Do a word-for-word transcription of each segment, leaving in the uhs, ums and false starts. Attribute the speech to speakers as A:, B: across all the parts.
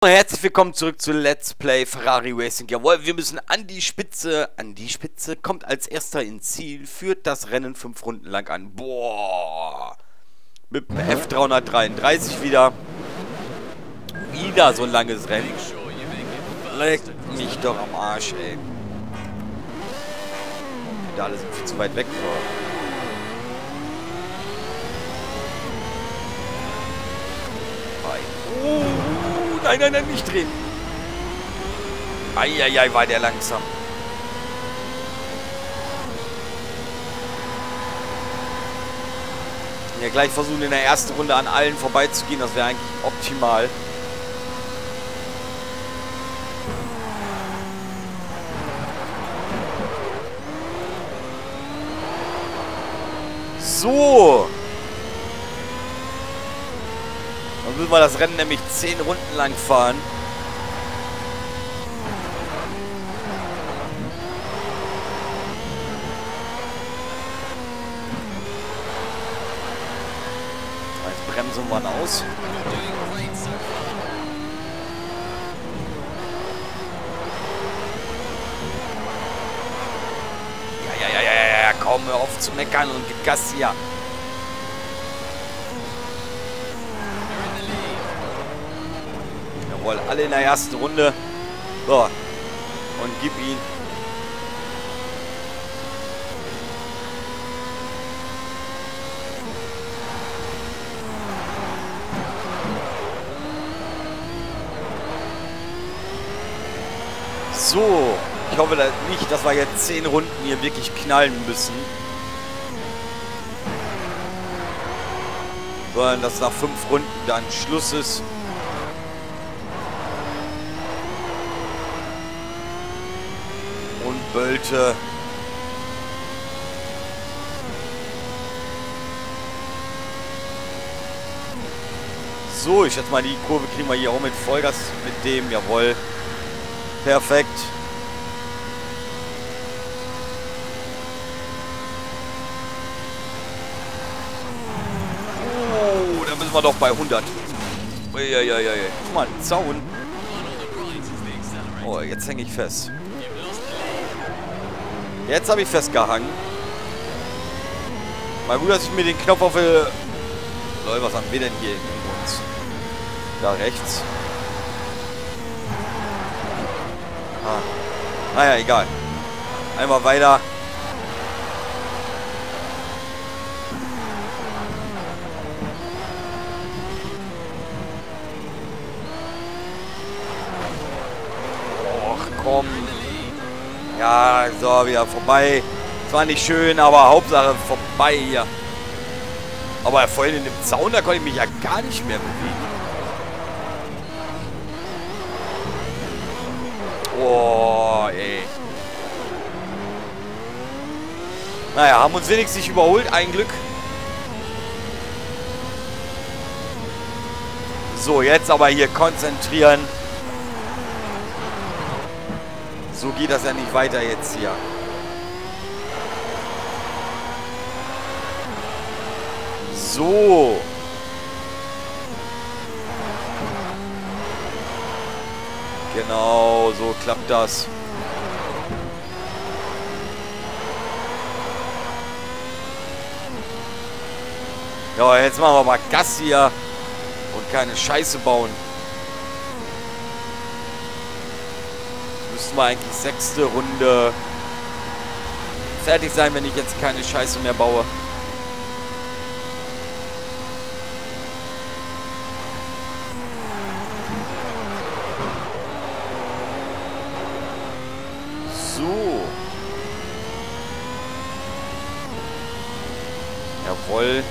A: Herzlich willkommen zurück zu Let's Play Ferrari Racing. Jawohl, wir müssen an die Spitze. An die Spitze, kommt als erster ins Ziel, führt das Rennen fünf Runden lang an. Boah. Mit dem F dreihundertdreiunddreißig wieder. Wieder so ein langes Rennen. Leck mich doch am Arsch, ey. Da alle sind viel zu weit weg. Oh. Nein, nein, nein, nicht drehen. Eieiei, war der langsam. Ja, gleich versuchen in der ersten Runde an allen vorbeizugehen. Das wäre eigentlich optimal. So. Dann müssen wir das Rennen nämlich zehn Runden lang fahren. Jetzt bremsen wir aus. Ja, ja, ja, ja, ja, komm, hör auf zu meckern und gib Gas hier. Jawohl, alle in der ersten Runde. So. Und gib ihn. So. Ich hoffe nicht, dass wir jetzt zehn Runden hier wirklich knallen müssen. Sondern dass nach fünf Runden dann Schluss ist. Und Bölte. So, ich schätze mal, die Kurve kriegen wir hier auch mit Vollgas mit dem. Jawohl. Perfekt. Oh, da müssen wir doch bei hundert. Uiuiui. Guck mal, ein Zaun. Oh, jetzt hänge ich fest. Jetzt habe ich festgehangen. Mal gut, dass ich mir den Knopf auf... Leute, was haben wir denn hier in uns? Da rechts. Ah. Naja, egal. Einmal weiter. Och, komm. Ja, so, wieder vorbei. Zwar nicht schön, aber Hauptsache vorbei hier. Aber vorhin in dem Zaun, da konnte ich mich ja gar nicht mehr bewegen. Oh, ey. Naja, haben uns wenigstens nicht überholt, ein Glück. So, jetzt aber hier konzentrieren. So geht das ja nicht weiter jetzt hier. So. Genau, so klappt das. Ja, jetzt machen wir mal Gas hier und keine Scheiße bauen. Müssten wir eigentlich sechste Runde fertig sein, wenn ich jetzt keine Scheiße mehr baue. So. Jawohl.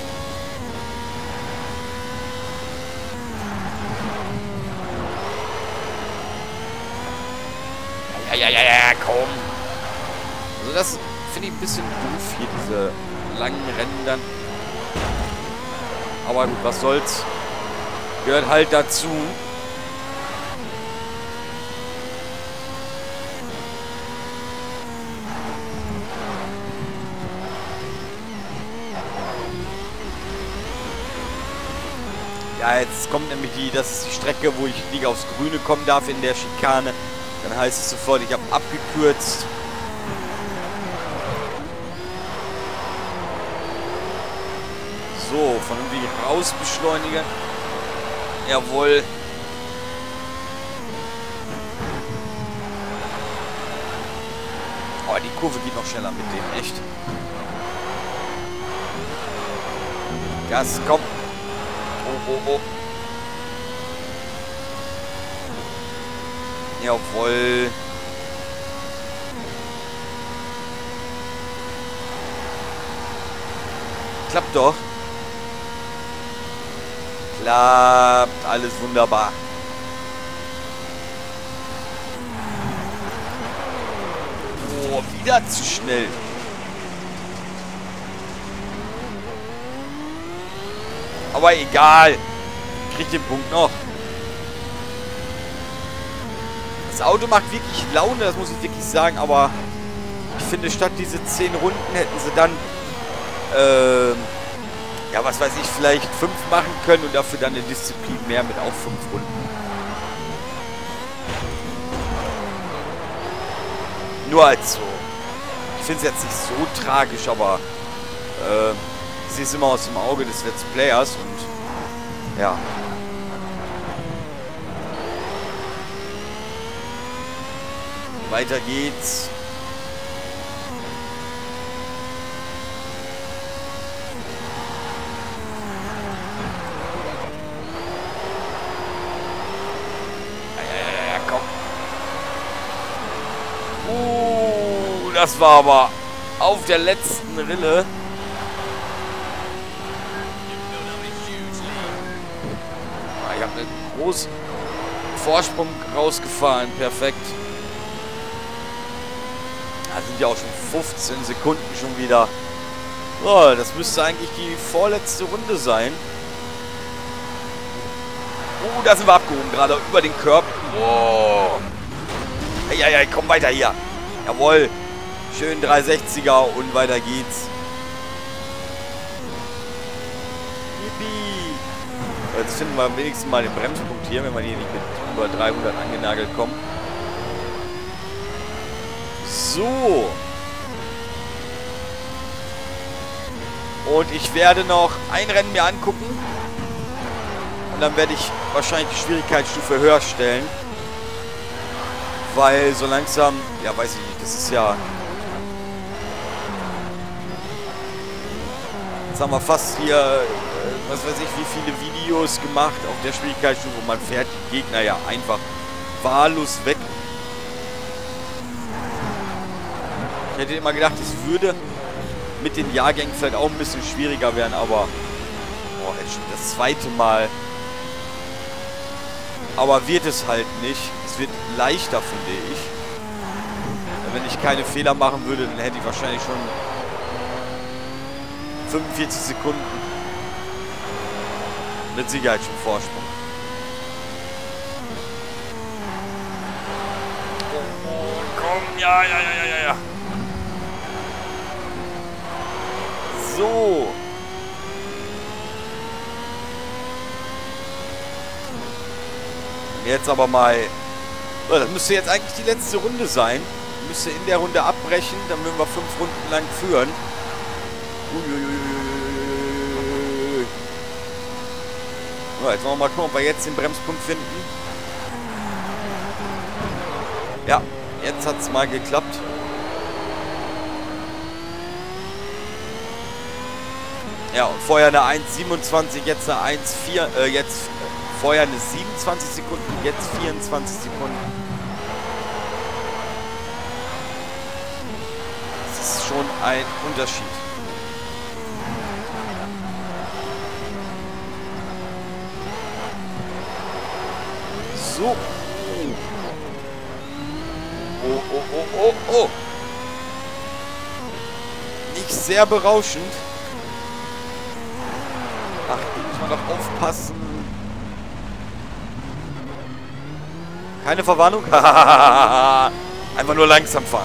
A: Ja, ja, ja, ja, komm. Also das finde ich ein bisschen doof hier, diese langen Rennen dann. Aber gut, was soll's. Gehört halt dazu. Ja, jetzt kommt nämlich die, das ist die Strecke, wo ich nicht aufs Grüne kommen darf in der Schikane. Dann heißt es sofort, ich habe abgekürzt. So, von irgendwie raus beschleunigen. Jawohl. Oh, die Kurve geht noch schneller mit dem, echt. Gas, komm. Oh, oh, oh. Jawohl. Klappt doch. Klappt. Alles wunderbar. Oh, wieder zu schnell. Aber egal. Ich krieg den Punkt noch. Das Auto macht wirklich Laune, das muss ich wirklich sagen, aber ich finde, statt diese zehn Runden hätten sie dann, ähm, ja, was weiß ich, vielleicht fünf machen können und dafür dann eine Disziplin mehr mit auch fünf Runden. Nur als so. Ich finde es jetzt nicht so tragisch, aber äh, ich sehe es immer aus dem Auge des Let's Players und ja. Weiter geht's. Ja, ja, ja, komm. Uh, das war aber auf der letzten Rille. Ich habe einen großen Vorsprung rausgefahren. Perfekt. Da sind ja auch schon fünfzehn Sekunden schon wieder. Oh, das müsste eigentlich die vorletzte Runde sein. Oh, da sind wir abgehoben, gerade über den Curb. Oh. Hey, hey, hey, komm weiter hier. Jawohl. Schön dreihundertsechziger und weiter geht's. Yippie. Jetzt finden wir wenigstens mal den Bremspunkt hier, wenn wir hier nicht mit über dreihundert angenagelt kommen. So. Und ich werde noch ein Rennen mir angucken. Und dann werde ich wahrscheinlich die Schwierigkeitsstufe höher stellen. Weil so langsam, ja weiß ich nicht, das ist ja... Jetzt haben wir fast hier, äh, was weiß ich, wie viele Videos gemacht auf der Schwierigkeitsstufe. Und man fährt die Gegner ja einfach wahllos weg. Ich hätte immer gedacht, es würde mit den Jahrgängen vielleicht auch ein bisschen schwieriger werden, aber oh, jetzt schon das zweite Mal. Aber wird es halt nicht. Es wird leichter, finde ich. Wenn ich keine Fehler machen würde, dann hätte ich wahrscheinlich schon fünfundvierzig Sekunden mit Sicherheit schon Vorsprung. Oh, komm, ja, ja, ja, ja, ja, ja. So. Jetzt aber mal... Oh, das müsste jetzt eigentlich die letzte Runde sein. Müsste in der Runde abbrechen, dann würden wir fünf Runden lang führen. Uiuiui. So, jetzt wollen wir mal gucken, ob wir jetzt den Bremspunkt finden. Ja, jetzt hat es mal geklappt. Ja, und vorher eine eins siebenundzwanzig, jetzt eine eins vier, äh, jetzt vorher eine siebenundzwanzig Sekunden, jetzt vierundzwanzig Sekunden. Das ist schon ein Unterschied. So. Oh, oh, oh, oh, oh. Nicht sehr berauschend. Ach, hier muss man doch aufpassen. Keine Verwarnung? Einfach nur langsam fahren.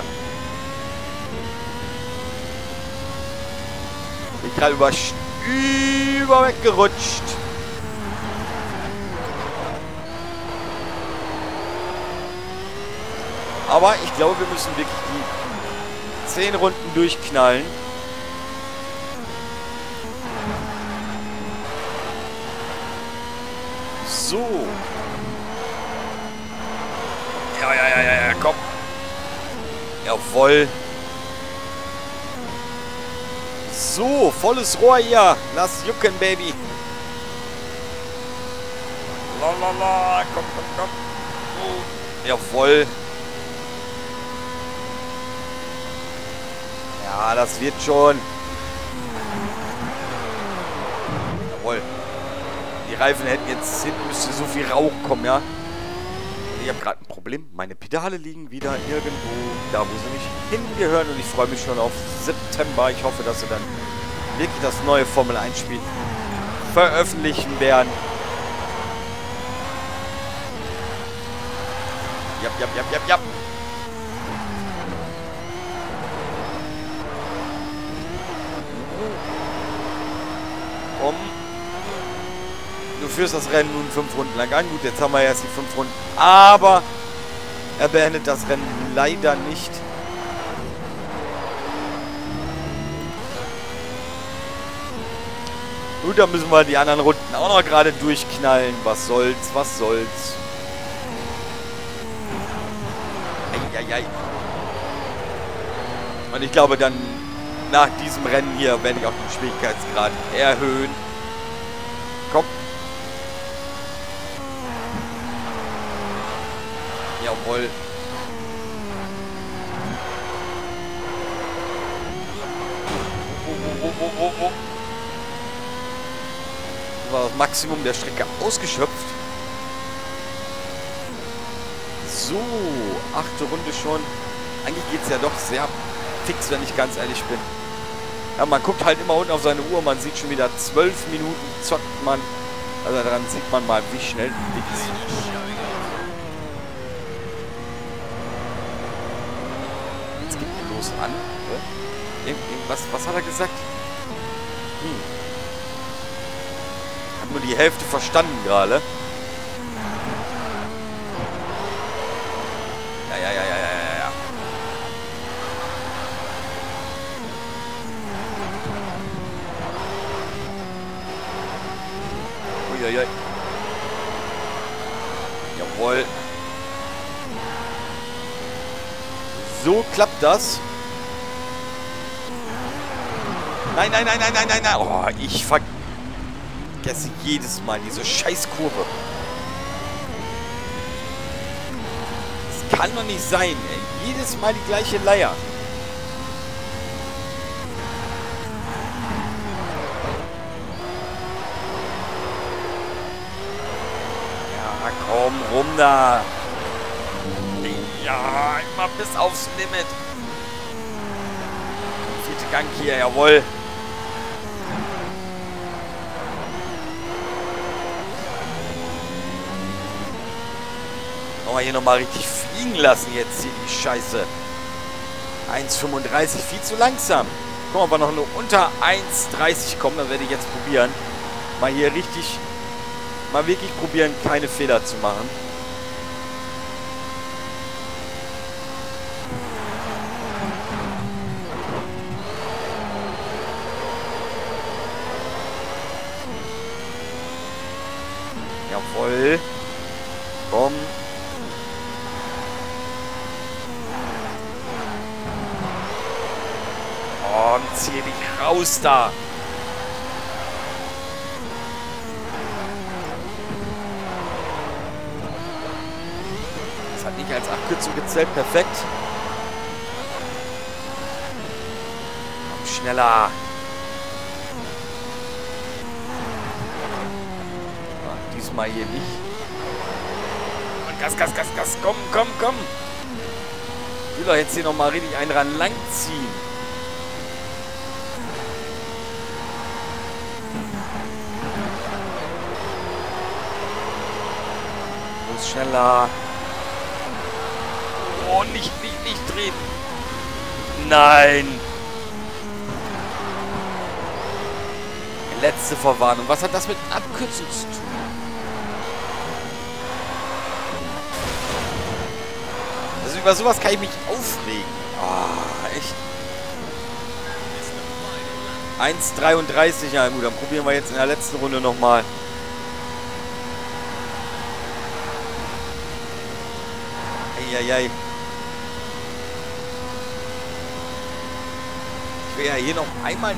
A: Bin gerade über, über weggerutscht. Aber ich glaube, wir müssen wirklich die zehn Runden durchknallen. So. Ja, ja, ja, ja, ja, komm. Jawohl. So, volles Rohr hier. Lass jucken, Baby. Lalala, komm, komm, komm. Oh. Jawohl. Ja, das wird schon. Jawohl. Die Reifen hätten jetzt hinten müsste so viel Rauch kommen, ja. Ich habe gerade ein Problem. Meine Pedale liegen wieder irgendwo da, wo sie nicht hingehören. Und ich freue mich schon auf September. Ich hoffe, dass sie dann wirklich das neue Formel eins Spiel veröffentlichen werden. Jap, jap, jap, jap, jap. Komm. Du führst das Rennen nun fünf Runden lang an. Gut, jetzt haben wir erst die fünf Runden. Aber er beendet das Rennen leider nicht. Gut, dann müssen wir die anderen Runden auch noch gerade durchknallen. Was soll's, was soll's. Eieiei. Und ich glaube, dann nach diesem Rennen hier werde ich auch den Schwierigkeitsgrad erhöhen. Komm. Jawohl. Oh, oh, oh, oh, oh. Das war das Maximum der Strecke ausgeschöpft. So, achte Runde schon. Eigentlich geht es ja doch sehr fix, wenn ich ganz ehrlich bin. Ja, man guckt halt immer unten auf seine Uhr. Man sieht schon wieder zwölf Minuten zockt man. Also daran sieht man mal, wie schnell die ist. Jetzt geht er los an. Was, was hat er gesagt? Hm. Ich habe nur die Hälfte verstanden gerade. Ja, ja, ja, ja, ja, ja, ja. Uiuiui. Jawohl. So klappt das. Nein, nein, nein, nein, nein, nein, nein. Oh, ich vergesse jedes Mal diese Scheißkurve. Das kann doch nicht sein, ey. Jedes Mal die gleiche Leier. Ja, komm, rum da. Ja, immer bis aufs Limit. Vierte Gang hier, jawohl. Wollen wir hier nochmal richtig fliegen lassen jetzt hier die Scheiße. eins fünfunddreißig, viel zu langsam. Guck mal, ob wir noch nur unter eins dreißig kommen, dann werde ich jetzt probieren. Mal hier richtig, mal wirklich probieren, keine Fehler zu machen. Jawohl. Komm. Oh, zieh dich raus da. Das hat nicht als Abkürzung gezählt. Perfekt. Komm, schneller. Ach, diesmal hier nicht. Und Gas, Gas, Gas, Gas. Komm, komm, komm. Ich will doch jetzt hier nochmal richtig einen dran langziehen. Schneller. Oh, nicht, nicht, nicht drehen. Nein. Letzte Verwarnung. Was hat das mit Abkürzung zu tun? Das ist über sowas kann ich mich aufregen. Ah, echt. eins dreiunddreißig, ja gut, dann probieren wir jetzt in der letzten Runde nochmal. Eieiei. Ich will ja hier noch einmal...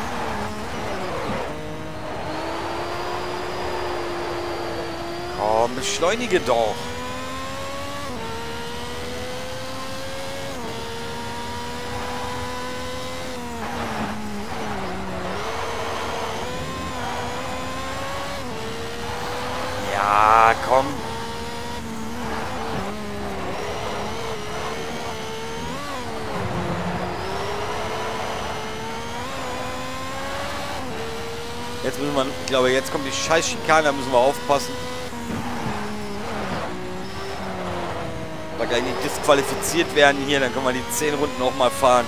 A: Komm, beschleunige doch. Ja, komm. Jetzt müssen wir, ich glaube, jetzt kommt die scheiß Schikane, da müssen wir aufpassen. Weil gleich nicht disqualifiziert werden hier, dann können wir die zehn Runden noch mal fahren.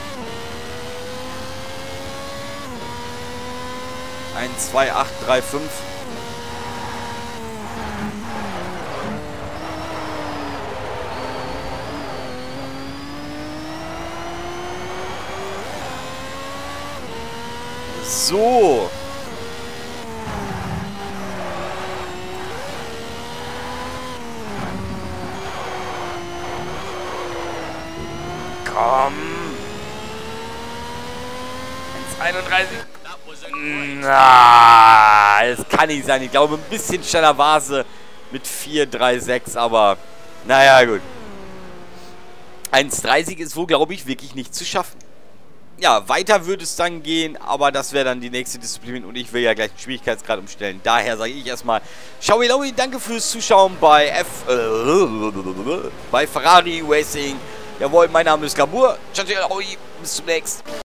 A: eins, zwei, acht, drei, fünf. So. Komm. eins einunddreißig. Na, das kann nicht sein. Ich glaube, ein bisschen schneller war sie mit vier drei sechs, aber naja, gut. eins dreißig ist wohl, glaube ich, wirklich nicht zu schaffen. Ja, weiter würde es dann gehen, aber das wäre dann die nächste Disziplin und ich will ja gleich den Schwierigkeitsgrad umstellen. Daher sage ich erstmal, ciao, danke fürs Zuschauen bei F, äh, bei Ferrari Racing. Jawohl, mein Name ist Gabur. Ciao, ciao, bis zum nächsten Mal.